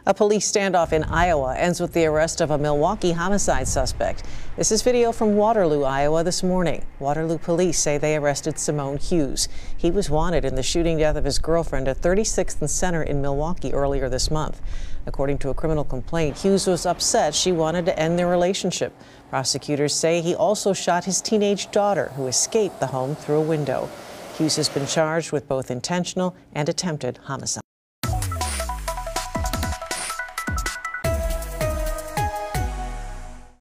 A police standoff in Iowa ends with the arrest of a Milwaukee homicide suspect. This is video from Waterloo, Iowa this morning. Waterloo police say they arrested Simone Hughes. He was wanted in the shooting death of his girlfriend at 36th and Center in Milwaukee earlier this month. According to a criminal complaint, Hughes was upset she wanted to end their relationship. Prosecutors say he also shot his teenage daughter, who escaped the home through a window. Hughes has been charged with both intentional and attempted homicide.